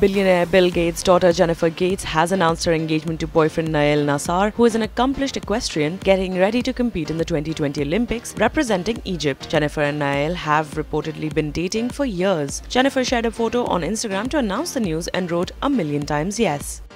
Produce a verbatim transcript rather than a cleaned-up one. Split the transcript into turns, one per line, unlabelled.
Billionaire Bill Gates' daughter Jennifer Gates has announced her engagement to boyfriend Nayel Nassar, who is an accomplished equestrian getting ready to compete in the twenty twenty Olympics representing Egypt. Jennifer and Nayel have reportedly been dating for years. Jennifer shared a photo on Instagram to announce the news and wrote a million times yes.